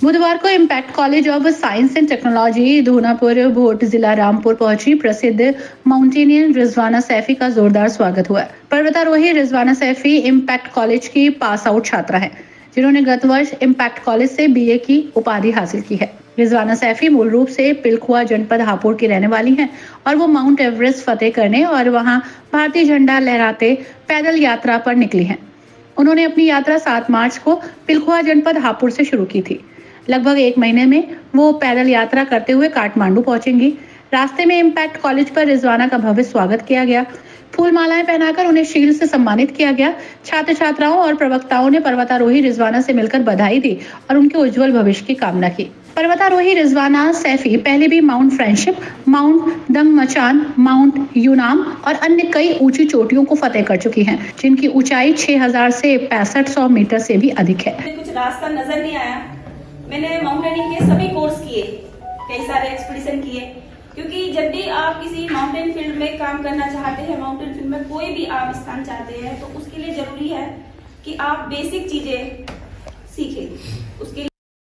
बुधवार को impact college of science and technology Dhunapur Bhot जिला रामपुर पहुंची प्रसिद्ध माउंटेनियर रिजवाना सैफी का जोरदार स्वागत हुआ। पर्वतारोही रिजवाना सैफी इम्पैक्ट कॉलेज की पास आउट छात्रा है, जिन्होंने गत वर्ष इम्पैक्ट कॉलेज से BA की उपाधि हासिल की है। रिजवाना सैफी मूल रूप से पिलखुआ जनपद हापुड़ की रहने वाली हैं और वो माउंट एवरेस्ट फतेह करने और वहां भारतीय झंडा लहराते पैदल यात्रा पर निकली हैं। उन्होंने अपनी यात्रा 7 मार्च को पिलखुआ जनपद हापुड़ से शुरू की थी। लगभग 1 महीने में वो पैदल यात्रा करते हुए काठमांडू पहुंचेंगी। रास्ते में इम्पैक्ट कॉलेज पर रिजवाना का भव्य स्वागत किया गया। फूल मालाएं पहनाकर उन्हें शील्ड से सम्मानित किया गया। छात्र छात्राओं और प्रवक्ताओं ने पर्वतारोही रिजवाना से मिलकर बधाई दी और उनके उज्जवल भविष्य की कामना की। पर्वतारोही रिजवाना सैफी पहले भी mount friendship, mount Dangmochan, mount Yunam और अन्य कई ऊंची चोटियों को फतेह कर चुकी हैं, जिनकी ऊंचाई 6000 से 6500 मीटर से भी अधिक है। कुछ रास्ता नजर नहीं आया। मैंने माउंटेनिंग के सभी कोर्स किए, कई सारे एक्सपीडिशन किए, क्योंकि जब भी आप किसी माउंटेन फील्ड में काम करना चाहते हैं, माउंटेन फील्ड में कोई भी आप स्थान चाहते हैं, तो उसके लिए जरूरी है कि आप बेसिक चीजें सीखें। उसके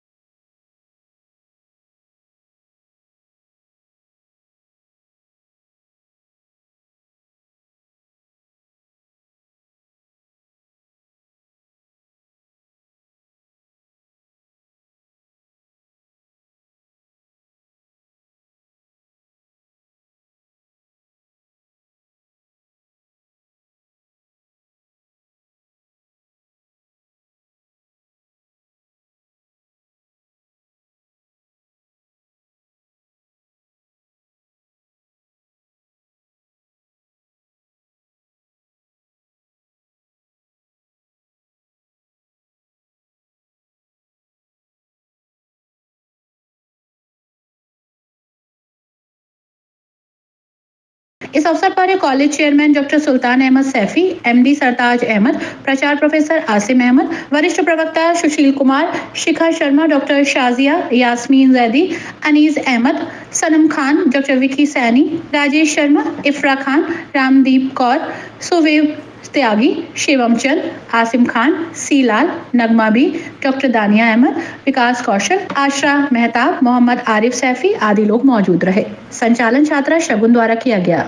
इस अवसर पर college chairman doctor Sultan Ahmed Saifi, MD Sartaj Ahmed, प्राचार्य प्रोफेसर आसिम अहमद, वरिष्ठ प्रवक्ता Sushil Kumar, Shikha Sharma, doctor Shazia, Yasmeen Zaidi, Anees Ahmed, Sanam Khan, doctor Vicky Saini, Rajesh Sharma, Ifra Khan, Ramdeep Kaur, Suveb Tyagi, Shivam Chand, Asim Khan, C Lal, Nagma Bi, doctor Dania Ahmed, विकास कौशल, आशरा मेहताब, मोहम्मद आरिफ सैफी आदि लोग मौजूद रहे। संचालन छात्रा शगुन द्वारा किया गया।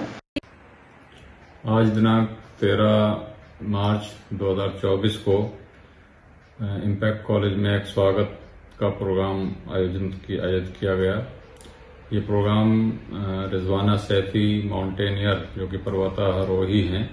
आज दिनांक 13 मार्च 2024 को इम्पैक्ट कॉलेज में एक स्वागत का प्रोग्राम आयोजित किया गया। ये प्रोग्राम रिजवाना सैफी माउंटेनियर, जो कि पर्वतारोही हैं,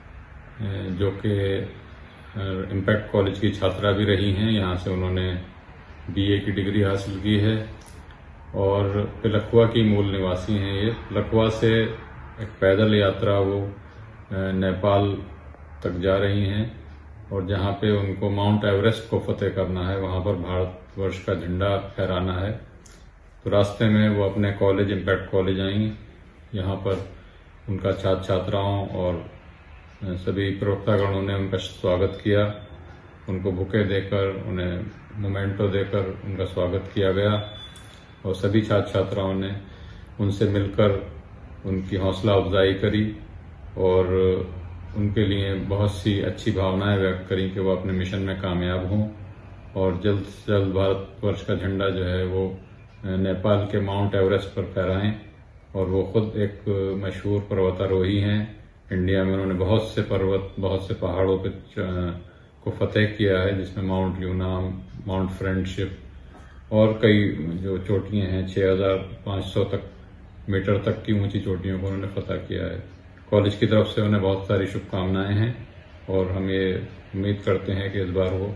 जो कि इम्पैक्ट कॉलेज की छात्रा भी रही हैं। यहाँ से उन्होंने BA की डिग्री हासिल की है और पिलखुआ की मूल निवासी हैं। ये पिलखुआ से एक पैदल यात्रा वो नेपाल तक जा रही हैं और जहाँ पे उनको माउंट एवरेस्ट को फतेह करना है, वहाँ पर भारतवर्ष का झंडा फहराना है। तो रास्ते में वो अपने कॉलेज इम्पैक्ट कॉलेज आई। यहाँ पर उनका छात्र छात्राओं और सभी प्रवक्तागणों ने उनका स्वागत किया। उनको बुके देकर, उन्हें मोमेंटो देकर उनका स्वागत किया गया और सभी छात्र छात्राओं ने उनसे मिलकर उनकी हौसला अफजाई करी और उनके लिए बहुत सी अच्छी भावनाएं व्यक्त करी कि वो अपने मिशन में कामयाब हों और जल्द से जल्द भारतवर्ष का झंडा जो है वो नेपाल के माउंट एवरेस्ट पर फहराएं। और वो खुद एक मशहूर पर्वतारोही हैं। इंडिया में उन्होंने बहुत से पर्वत, बहुत से पहाड़ों पे को फतेह किया है, जिसमें माउंट यूनाम, माउंट फ्रेंडशिप और कई जो चोटियां हैं 6500 मीटर तक की ऊंची चोटियों को उन्होंने फतेह किया है। कॉलेज की तरफ से उन्हें बहुत सारी शुभकामनाएं हैं और हम ये उम्मीद करते हैं कि इस बार वो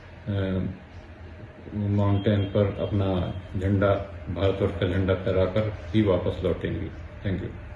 माउंटेन पर अपना झंडा, भारतवर्ष का झंडा फहराकर ही वापस लौटेंगी। Thank you.